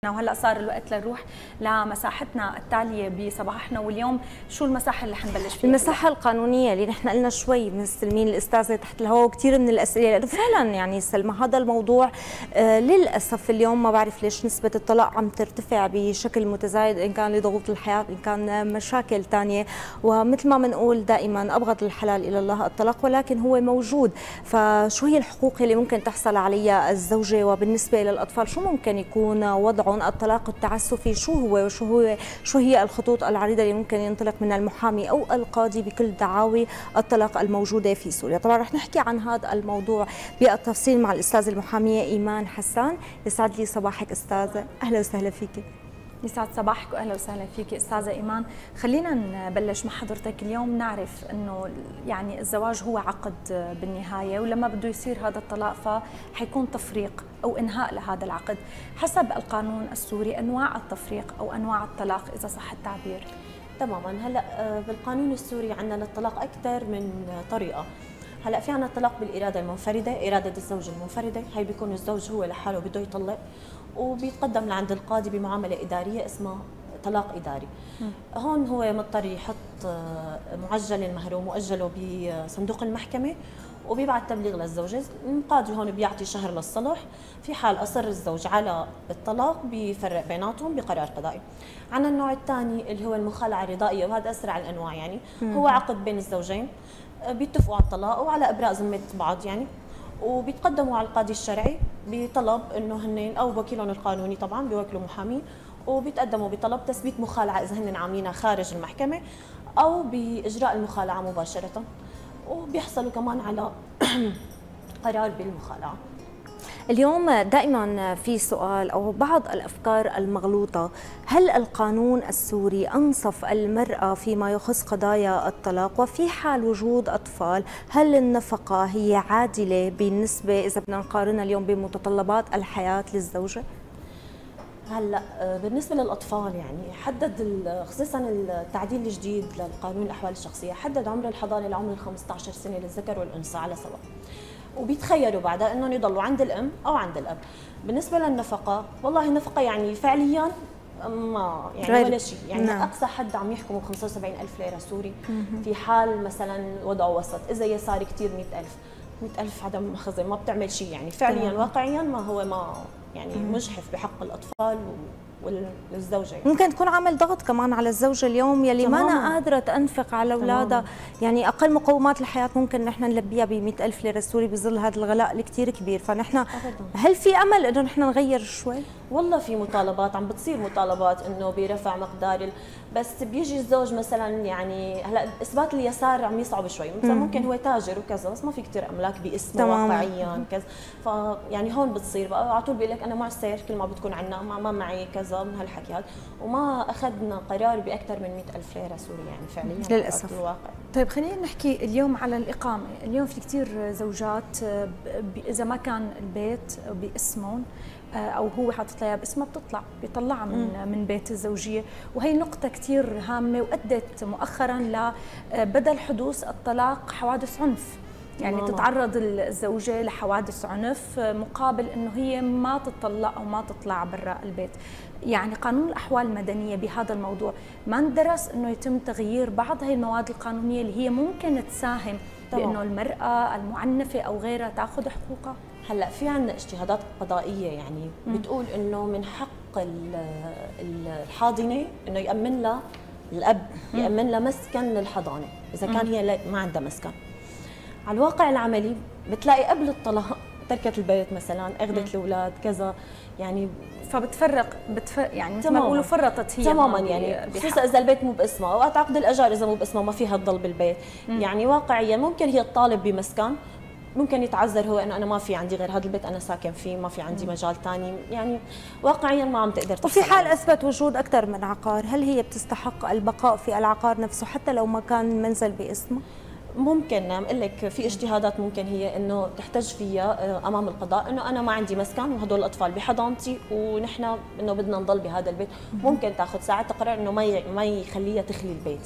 وهلا صار الوقت لنروح لمساحتنا التاليه بصباحنا، واليوم شو المساحه اللي حنبلش فيها؟ المساحه القانونيه اللي نحن قلنا شوي مستلمين الاستاذه تحت الهواء وكثير من الاسئله، لانه فعلا يعني سلمى هذا الموضوع للاسف اليوم ما بعرف ليش نسبه الطلاق عم ترتفع بشكل متزايد، ان كان لضغوط الحياه ان كان مشاكل ثانيه، ومثل ما بنقول دائما ابغض الحلال الى الله الطلاق، ولكن هو موجود. فشو هي الحقوق اللي ممكن تحصل عليها الزوجه، وبالنسبه للاطفال شو ممكن يكون وضعهم؟ الطلاق التعسفي شو هو، وشو هي الخطوط العريضه اللي ممكن ينطلق منها المحامي او القاضي بكل دعاوي الطلاق الموجوده في سوريا؟ طبعا رح نحكي عن هذا الموضوع بالتفصيل مع الاستاذه المحاميه ايمان حسان. يسعد لي صباحك استاذه، اهلا وسهلا فيك. يسعد صباحك واهلا وسهلا فيك استاذه ايمان. خلينا نبلش مع حضرتك. اليوم نعرف انه يعني الزواج هو عقد بالنهايه، ولما بده يصير هذا الطلاق فحيكون تفريق او انهاء لهذا العقد. حسب القانون السوري انواع التفريق او انواع الطلاق اذا صح التعبير. تماما. هلا بالقانون السوري عندنا للطلاق اكثر من طريقه. هلا في عندنا الطلاق بالاراده المنفرده، اراده الزوج المنفرده، هي بيكون الزوج هو لحاله بده يطلق وبيتقدم لعند القاضي بمعامله اداريه اسمها طلاق اداري. هون هو مضطر يحط معجل المهر ومؤجله بصندوق المحكمه وبيبعث تبليغ للزوجه، القاضي هون بيعطي شهر للصلح، في حال اصر الزوج على الطلاق بيفرق بيناتهم بقرار قضائي. عندنا النوع الثاني اللي هو المخالعه الرضائيه، وهذا اسرع الانواع، يعني هو عقد بين الزوجين بيتفقوا على الطلاق وعلى ابراء ذمه بعض يعني، وبيتقدموا على القاضي الشرعي بطلب انه هن او وكيلهم القانوني طبعا بيوكلوا محامين، وبيتقدموا بطلب تثبيت مخالعه اذا هن عاملينها خارج المحكمه او باجراء المخالعه مباشره، وبيحصلوا كمان على قرار بالمخالعه. اليوم دائما في سؤال او بعض الافكار المغلوطه، هل القانون السوري انصف المراه فيما يخص قضايا الطلاق؟ وفي حال وجود اطفال هل النفقه هي عادله بالنسبه اذا بدنا نقارنها اليوم بمتطلبات الحياه للزوجه؟ هلا بالنسبه للاطفال يعني حدد خصوصا التعديل الجديد للقانون الاحوال الشخصيه حدد عمر الحضانه لعمر 15 سنه للذكر والانثى على سواء، وبيتخيروا بعدها انهم يضلوا عند الام او عند الاب. بالنسبه للنفقه والله النفقه يعني فعليا ما يعني ولا شيء، يعني نعم. اقصى حد عم يحكموا ب 75,000 ليره سوري في حال مثلا وضعه وسط، اذا يساري كثير 100,000 100,000 عدم مخزن ما بتعمل شيء، يعني فعليا واقعيا ما هو ما يعني مجحف بحق الاطفال والزوجه يعني. ممكن تكون عامل ضغط كمان على الزوجه اليوم يلي ما أنا قادره تنفق على اولادها، يعني اقل مقومات الحياه ممكن نحن نلبيها ب 100,000 ليره سوري بظل هذا الغلاء الكثير كبير، فنحن هل في امل انه نحن نغير شوي؟ والله في مطالبات عم بتصير مطالبات انه برفع مقدار بس بيجي الزوج مثلا يعني هلا اثبات اليسار عم يصعب شوي، مثلا ممكن هو تاجر وكذا بس ما في كثير املاك باسمه واقعيا كذا، فيعني هون بتصير بقى على طول بيقول لك انا معسر كل ما بتكون عندنا ما معي كذا من هالحكي هذا، وما اخذنا قرار باكثر من 100,000 ليره سوري يعني فعليا للاسف الواقع. طيب خلينا نحكي اليوم على الاقامه. اليوم في كثير زوجات اذا ما كان البيت باسمهم او هو حاطط لها باسمها بيطلعها من بيت الزوجيه، وهي نقطه كثير هامه وادت مؤخرا لبدل حدوث الطلاق حوادث عنف، يعني تتعرض الزوجه لحوادث عنف مقابل انه هي ما تطلق او ما تطلع برا البيت. يعني قانون الاحوال المدنيه بهذا الموضوع ما ندرس انه يتم تغيير بعض هي المواد القانونيه اللي هي ممكن تساهم بانه المراه المعنفه او غيرها تاخذ حقوقها؟ هلا في عندنا اجتهادات قضائيه يعني بتقول انه من حق الحاضنه انه يامن لها الاب يامن لها مسكن للحضانه اذا كان هي ما عندها مسكن. على الواقع العملي بتلاقي قبل الطلاق تركت البيت مثلا، اخذت الاولاد كذا، يعني فبتفرق يعني مثل ما بيقولوا فرطت هي تماما يعني، خصوصا اذا البيت مو باسمها، اوقات عقد الاجار اذا مو باسمها ما فيها تضل بالبيت. يعني واقعيا ممكن هي تطالب بمسكن، ممكن يتعذر هو انه انا ما في عندي غير هذا البيت انا ساكن فيه، ما في عندي مجال ثاني، يعني واقعيا ما عم تقدر تحصل. وفي حال اثبت وجود اكثر من عقار، هل هي بتستحق البقاء في العقار نفسه حتى لو ما كان المنزل باسمه؟ ممكن بقول لك في اجتهادات ممكن هي انه تحتج فيها امام القضاء انه انا ما عندي مسكن وهدول الاطفال بحضانتي ونحن انه بدنا نضل بهذا البيت، ممكن تاخذ ساعات تقرر انه ما يخليها تخلي البيت يعني.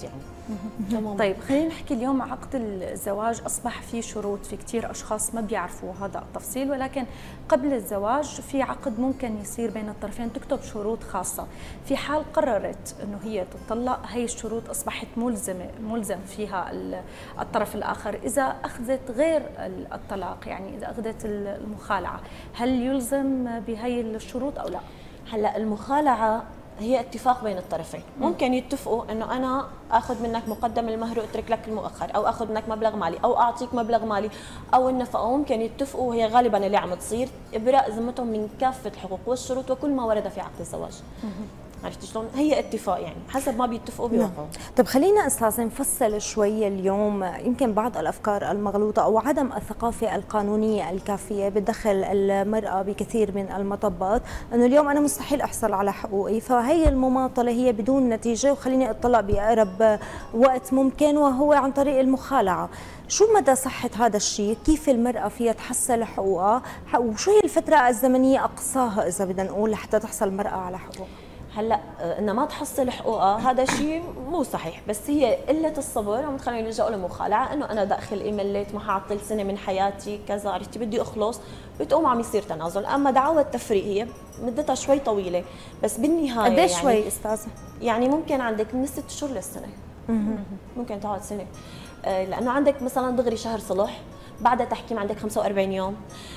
طيب خلينا نحكي اليوم عقد الزواج أصبح فيه شروط، في كثير أشخاص ما بيعرفوا هذا التفصيل، ولكن قبل الزواج في عقد ممكن يصير بين الطرفين تكتب شروط خاصة. في حال قررت أنه هي تطلق، هي الشروط أصبحت ملزم فيها الطرف الآخر إذا أخذت غير الطلاق، يعني إذا أخذت المخالعة، هل يلزم بهي الشروط أو لا؟ هلا المخالعة هي اتفاق بين الطرفين، ممكن يتفقوا انه انا اخذ منك مقدم المهر واترك لك المؤخر، او اخذ منك مبلغ مالي، او اعطيك مبلغ مالي، او النفقه. ممكن يتفقوا، وهي غالبا اللي عم تصير ابراء ذمتهم من كافه الحقوق والشروط وكل ما ورد في عقد الزواج. عرفتي شلون؟ هي اتفاق، يعني حسب ما بيتفقوا بيوقعوا. طب خلينا استاذ نفصل شوي اليوم، يمكن بعض الافكار المغلوطه او عدم الثقافه القانونيه الكافيه بتدخل المراه بكثير من المطبات، انه اليوم انا مستحيل احصل على حقوقي، فهي المماطله هي بدون نتيجه وخليني اطلع باقرب وقت ممكن، وهو عن طريق المخالعه. شو مدى صحة هذا الشيء؟ كيف المرأة فيها تحصل حقوقها؟ وشو هي الفترة الزمنية أقصاها إذا بدنا نقول لحتى تحصل المرأة على حقوقها؟ هلا انها ما تحصل حقوقها هذا شيء مو صحيح، بس هي قله الصبر عم تخليني يلجأوا للمخالعه، انه انا داخل مليت ما حاعطل سنه من حياتي كذا، عرفتي بدي اخلص، بتقوم عم يصير تنازل. اما دعاوى التفريق هي مدتها شوي طويله، بس بالنهايه قديش يعني شوي استاذه؟ يعني ممكن عندك من 6 شهور للسنه، ممكن تقعد سنه، لانه عندك مثلا دغري شهر صلح، بعدها تحكيم عندك 45 يوم،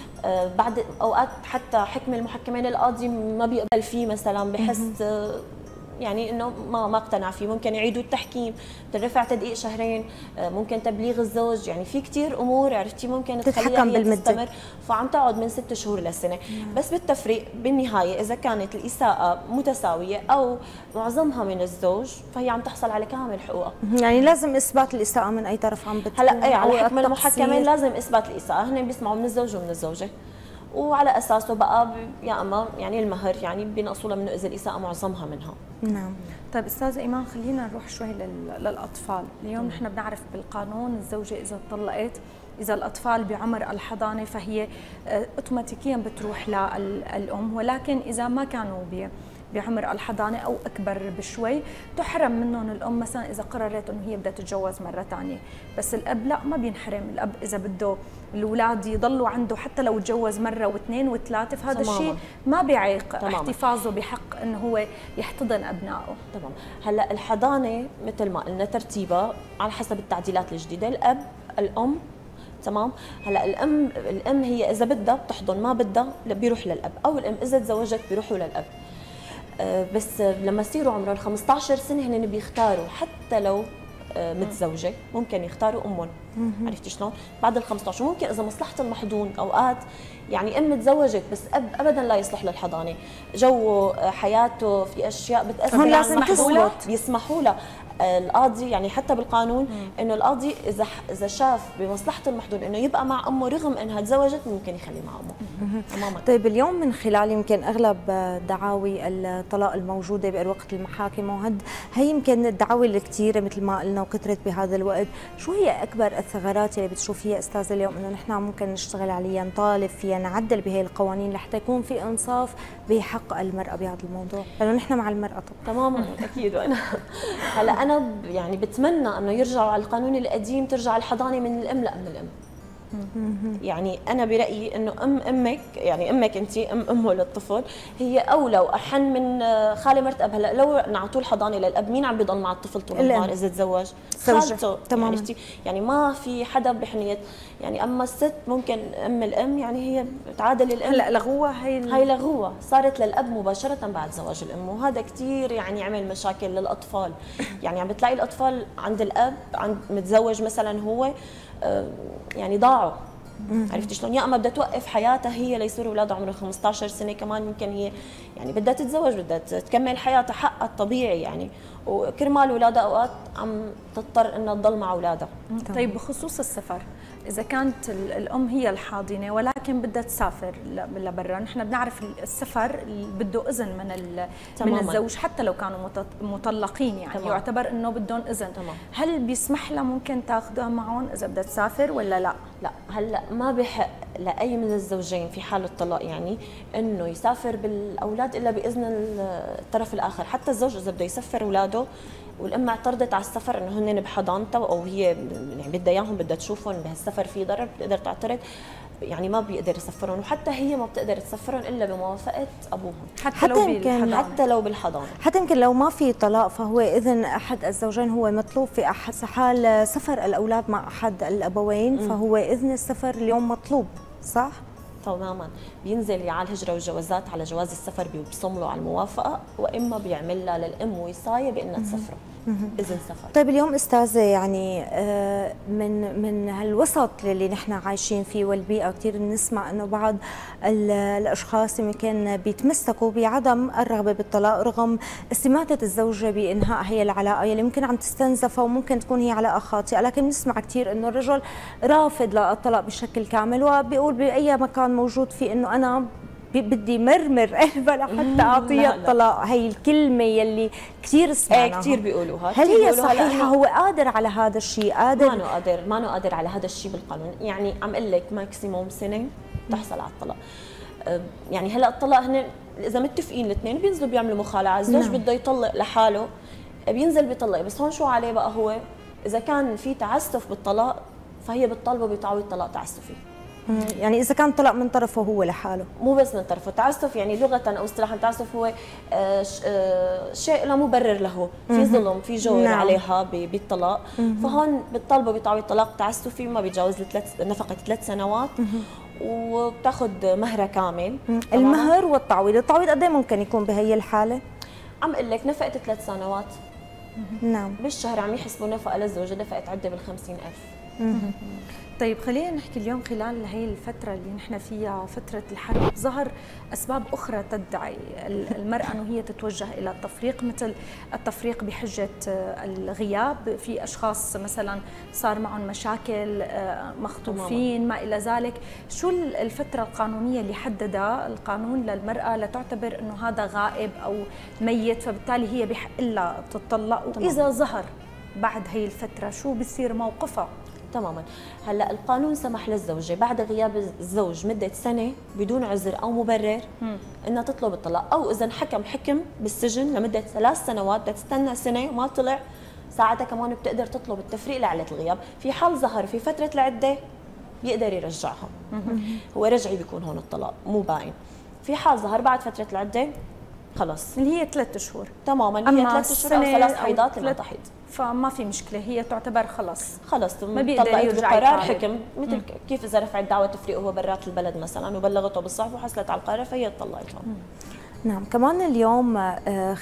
بعد اوقات حتى حكم المحكمين القاضي ما بيقبل فيه مثلا، بحس يعني انه ما اقتنع فيه، ممكن يعيدوا التحكيم، ترفع تدقيق شهرين، ممكن تبليغ الزوج، يعني في كثير امور عرفتي ممكن تخليها هي تستمر، فعم تقعد من 6 شهور لسنه. بس بالتفريق بالنهايه اذا كانت الاساءه متساويه او معظمها من الزوج، فهي عم تحصل على كامل حقوقها. يعني لازم اثبات الاساءه من اي طرف عم بتكون؟ هلا اي على حكم المحكمين لازم اثبات الاساءه، هن بيسمعوا من الزوج ومن الزوجه، وعلى اساسه بقى يا اما يعني المهر يعني بينقصوا لها منه اذا الاساءه معظمها منها. نعم. طيب استاذه ايمان خلينا نروح شوي للاطفال. اليوم نحن بنعرف بالقانون الزوجه اذا طلقت، اذا الاطفال بعمر الحضانه فهي اوتوماتيكيا بتروح للام، ولكن اذا ما كانوا بعمر الحضانه او اكبر بشوي تحرم منهم الام، مثلا اذا قررت انه هي بدها تتجوز مره ثانيه. بس الاب لا، ما بينحرم. الاب اذا بده الاولاد يضلوا عنده حتى لو تجوز مره واثنين وثلاثه، فهذا الشيء ما بيعيق احتفاظه بحق انه هو يحتضن ابنائه. تمام. هلا الحضانه مثل ما قلنا ترتيبها على حسب التعديلات الجديده، الاب الام، تمام. هلا الام هي اذا بدها بتحضن، ما بدها بيروح للاب، او الام اذا تزوجت بيروحوا للاب. بس لما يصيروا عمرهم 15 سنه هن بيختاروا، حتى لو متزوجه ممكن يختاروا امهم. عرفتي شلون؟ بعد ال 15 ممكن اذا مصلحه المحضون، اوقات يعني ام تزوجت بس اب ابدا لا يصلح للحضانه، جو حياته في اشياء بتاثر على المحضون، بيسمحوا لها القاضي، يعني حتى بالقانون انه القاضي اذا شاف بمصلحه المحضون انه يبقى مع امه رغم انها تزوجت ممكن يخليه مع امه تماما. طيب اليوم من خلال يمكن اغلب دعاوي الطلاق الموجوده بوقت المحاكم، هي يمكن الدعاوي الكثيره مثل ما قلنا وكثرت بهذا الوقت، شو هي اكبر الثغرات اللي بتشوفيها استاذه اليوم انه نحن ممكن نشتغل عليها، نطالب فيها، نعدل بهي القوانين لحتى يكون في انصاف بحق المراه بهذا الموضوع، لانه نحن مع المراه تماما اكيد. وانا هلا انا يعني بتمنى انه يرجعوا على القانون القديم، ترجع الحضانه من الام لام الام. يعني انا برايي انه امك، يعني امك انت امه للطفل، هي اولى واحن من خاله مرت اب. هلا لو نعطوا الحضانه للاب، مين عم بيضل مع الطفل طول النهار اذا تزوج؟ خالته. تماما. يعني ما في حدا بحنيه، يعني اما الست ممكن الام يعني هي تعادل الام. هلا لغوها هي لغوها صارت للاب مباشره بعد زواج الام، وهذا كثير يعني عمل مشاكل للاطفال. يعني عم بتلاقي الاطفال عند الاب عند متزوج مثلا هو، يعني ضاعوا. عرفتي شلون؟ يا اما بدها توقف حياتها هي ليصيروا اولادها عمرهم 15 سنه، كمان يمكن هي يعني بدها تتزوج، بدها تكمل حياتها، حقها الطبيعي يعني، وكرمال اولادها اوقات عم تضطر انها تضل مع اولادها. طيب بخصوص السفر، اذا كانت الام هي الحاضنه ولكن ولكن بدها تسافر لبرا. نحن بنعرف السفر بده اذن من الزوج حتى لو كانوا مطلقين، يعني تمام. يعتبر انه بدهم اذن. تمام. هل بيسمح لها ممكن تاخذها معهم اذا بدها تسافر ولا لا؟ لا، هلا ما بحق لاي من الزوجين في حال الطلاق يعني انه يسافر بالاولاد الا باذن الطرف الاخر. حتى الزوج اذا بده يسفر اولاده والام اعترضت على السفر انه هن بحضانته او هي يعني بدها اياهم، بدها تشوفهم بهالسفر في ضرر، بتقدر تعترض، يعني ما بيقدر يسفرهم، وحتى هي ما بتقدر تسفرهم الا بموافقه ابوهم، حتى لو بالحضانه. حتى يمكن لو ما في طلاق فهو اذن احد الزوجين هو مطلوب في حال سفر الاولاد مع احد الابوين، فهو اذن السفر اليوم مطلوب، صح؟ تماما. بينزل على الهجره والجوازات على جواز السفر بيبصم له على الموافقه، واما بيعمل لها للام وصايه بانها تسفره اذن سفر. طيب اليوم استاذه يعني من هالوسط اللي نحن عايشين فيه والبيئه كثير بنسمع انه بعض الاشخاص يمكن بيتمسكوا بعدم الرغبه بالطلاق رغم استماتة الزوجه بانهاء هي العلاقه اللي ممكن عم تستنزفها وممكن تكون هي علاقه خاطئه، لكن بنسمع كثير انه الرجل رافض للطلاق بشكل كامل وبيقول باي مكان موجود فيه انه انا بدي مرمر قلبها لحتى اعطيها الطلاق. هي الكلمه يلي كثير سمعناها، كثير بيقولوها. هل هي صحيحه؟ هو قادر على هذا الشيء؟ قادر؟ ما أنه قادر على هذا الشيء بالقانون. يعني عم اقول لك ماكسيموم سنه تحصل على الطلاق. يعني هلا الطلاق هن اذا متفقين الاثنين بينزلوا بيعملوا مخالعه، الزوج بده يطلق لحاله بينزل بيطلق، بس هون شو عليه بقى هو؟ اذا كان في تعسف بالطلاق فهي بتطالبه بتعويض طلاق تعسفي. يعني اذا كان طلق من طرفه هو لحاله، مو بس من طرفه. تعسف يعني لغه او اصطلاحا تعسف هو شيء لا مبرر له، في ظلم، في جور عليها بالطلاق، فهون بتطالبه بتعويض طلاق تعسفي ما بيتجاوز نفقه 3 سنوات وبتاخذ مهرها كامل. المهر والتعويض، التعويض قد ايه ممكن يكون بهي الحاله؟ عم اقول لك نفقه 3 سنوات. نعم. بالشهر عم يحسبوا نفقه للزوجه نفقه عده بال50,000. طيب خلينا نحكي اليوم خلال هي الفترة اللي نحن فيها فترة الحرب ظهر أسباب أخرى تدعي المرأة أنه هي تتوجه إلى التفريق، مثل التفريق بحجة الغياب، في أشخاص مثلا صار معهم مشاكل، مخطوفين، ما إلى ذلك. شو الفترة القانونية اللي حددها القانون للمرأة لتعتبر أنه هذا غائب أو ميت فبالتالي هي بحق لها تطلق؟ وإذا ظهر بعد هي الفترة شو بصير موقفها؟ تماما. هلا القانون سمح للزوجه بعد غياب الزوج مده سنه بدون عذر او مبرر انها تطلب الطلاق، او اذا حكم بالسجن لمده 3 سنوات بدها تستنى سنه وما طلع ساعتها كمان بتقدر تطلب التفريق لعله الغياب. في حال ظهر في فتره العده بيقدر يرجعها. هو رجعي بيكون هون الطلاق مو باين. في حال ظهر بعد فتره العده خلص اللي هي 3 شهور تماما، هي 3 اشهر او 3 حيضات لما تحيض، فما في مشكله، هي تعتبر خلص ما بيقدر يرجع قرار حكم. مثل كيف اذا رفعت دعوى تفريق وهو برات البلد مثلا وبلغته بالصحف وحصلت على القرار فهي طلقتها. نعم. كمان اليوم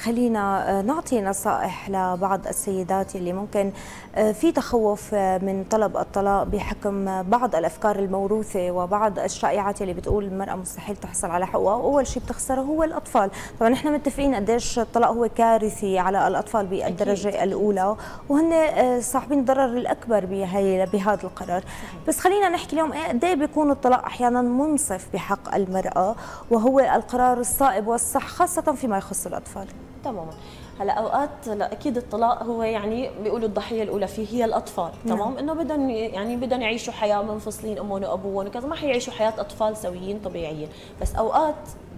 خلينا نعطي نصائح لبعض السيدات اللي ممكن في تخوف من طلب الطلاق بحكم بعض الافكار الموروثه وبعض الشائعات اللي بتقول المراه مستحيل تحصل على حقوقها، واول شيء بتخسره هو الاطفال. طبعا نحن متفقين قديش الطلاق هو كارثي على الاطفال بالدرجه أكيد. الاولى، وهن صاحبين الضرر الاكبر بهذا القرار. بس خلينا نحكي اليوم قد ايه بيكون الطلاق احيانا منصف بحق المراه وهو القرار الصائب والصح خاصه فيما يخص الاطفال. تماما. هلا اوقات اكيد الطلاق هو يعني بيقولوا الضحيه الاولى فيه هي الاطفال، تمام؟ انه بدهم يعيشوا حياه منفصلين امهم وابوهم وكذا، ما حيعيشوا حياه اطفال سويين طبيعيين، بس اوقات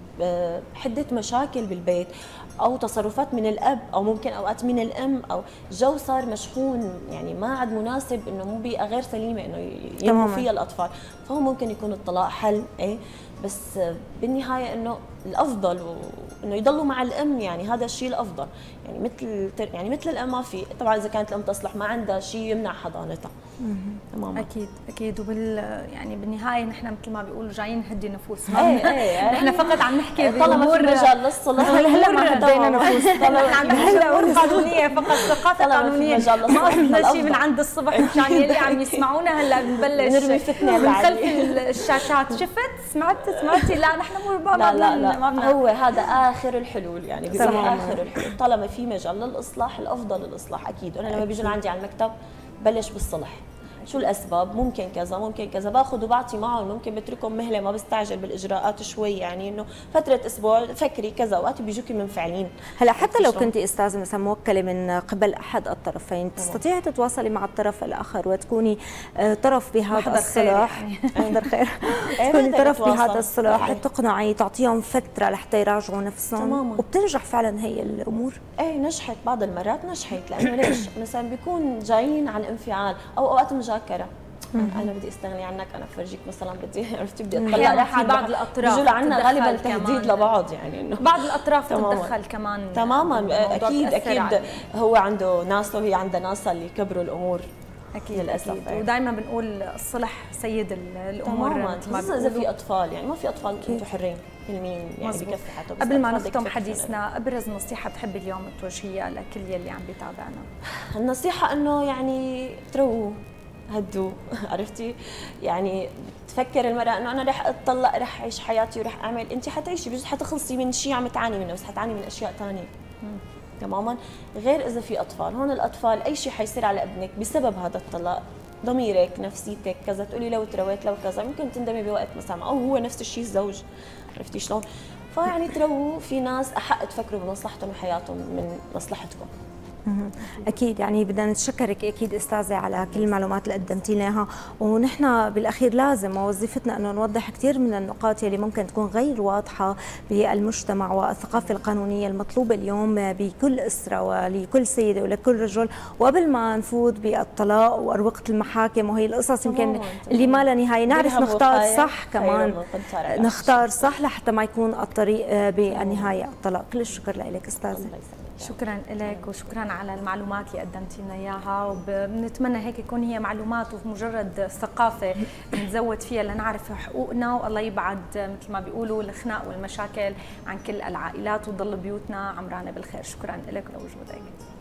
حده مشاكل بالبيت او تصرفات من الاب او ممكن اوقات من الام او جو صار مشحون، يعني ما عاد مناسب، انه مو بيئه غير سليمه انه ينمو فيها الاطفال، فهو ممكن يكون الطلاق حل. بس بالنهايه انه الافضل انه يضلوا مع الام، يعني هذا الشيء الافضل، يعني مثل الام ما في، طبعا اذا كانت الام تصلح ما عندها شيء يمنع حضانتها. تماما. اكيد يعني بالنهايه نحن مثل ما بيقولوا جايين نهدي نفوسنا. نحن فقط عم نحكي طالما في مجال للصلح هلا ما هدينا نفوس، هلا امور قانونيه فقط، ثقافه قانونيه، ما قصدنا شيء من عند الصبح مشان يلي عم يسمعونا هلا بنبلش نرمي فتنه من خلف الشاشات. شفت سمعتي؟ لا نحن لا هو هذا اخر الحلول، يعني بصح اخر الحلول طالما في مجال للاصلاح الافضل الاصلاح اكيد. انا لما بيجون عندي على المكتب بلش بالصلح، شو الاسباب، ممكن كذا ممكن كذا، باخذ وبعطي معهم، ممكن بتركهم مهله ما بستعجل بالاجراءات شوي، يعني انه فتره اسبوع فكري كذا، وقت بيجوكي منفعلين. هلا حتى لو كنتي استاذه مثلا موكله من قبل احد الطرفين، تستطيعي تتواصلي مع الطرف الاخر وتكوني طرف بهذا الصلح، احضر خير، تكوني طرف بهذا الصلح، تقنعي، تعطيهم فتره لحتى يراجعوا نفسهم. تماما. وبتنجح فعلا هي الامور؟ ايه نجحت، بعض المرات نجحت، لانه ليش؟ مثلا بيكون جايين عن انفعال او اوقات مذاكره، انا بدي استغني عنك، انا بفرجيك مثلا، بدي عرفتي بدي اطلع رح في بعض الاطراف بيجوا لعنا غالبا تهديد لبعض، يعني انه بعض الاطراف تتدخل كمان. تماما اكيد هو عنده ناسه وهي عندها ناسها اللي يكبروا الامور. اكيد للاسف. ودائما بنقول الصلح سيد الامور. تماما، خصوصا اذا في اطفال، يعني ما في اطفال انتم حرين مين يعني بكفي حياته. قبل ما نختم حديثنا، ابرز نصيحه بتحبي اليوم توجهيها لكل يلي عم بيتابعنا؟ النصيحه انه يعني ترووا، هدوا، عرفتي؟ يعني تفكر المرأة انه انا رح اتطلق، رح اعيش حياتي ورح اعمل، انت حتعيشي بجوز حتخلصي من شيء عم تعاني منه، بس حتعاني من اشياء ثانيه. تماما. غير اذا في اطفال، هون الاطفال اي شيء حيصير على ابنك بسبب هذا الطلاق، ضميرك، نفسيتك، كذا، تقولي لو ترويت لو كذا، ممكن تندمي بوقت مثلا، او هو نفس الشيء الزوج، عرفتي شلون؟ فيعني ترووا، في ناس احق تفكروا بمصلحتهم وحياتهم من مصلحتكم. اكيد، يعني بدنا نتشكرك اكيد استاذه على كل المعلومات اللي قدمتي لنا، ونحن بالاخير لازم وظيفتنا انه نوضح كثير من النقاط اللي ممكن تكون غير واضحه بالمجتمع، والثقافه القانونيه المطلوبه اليوم بكل اسره ولكل سيده ولكل رجل، وقبل ما نفوت بالطلاق واروقه المحاكم وهي القصص يمكن اللي ما لها نهايه، نعرف نختار صح، كمان نختار صح لحتى ما يكون الطريق بالنهايه الطلاق. كل الشكر لك استاذه. شكرا لك وشكرا على المعلومات اللي قدمتي لنا اياها، وبنتمنى هيك يكون هي معلومات ومجرد ثقافه نزود فيها لنعرف حقوقنا، والله يبعد مثل ما بيقولوا الخناق والمشاكل عن كل العائلات وتضل بيوتنا عمرانه بالخير. شكرا لك ولوجودك.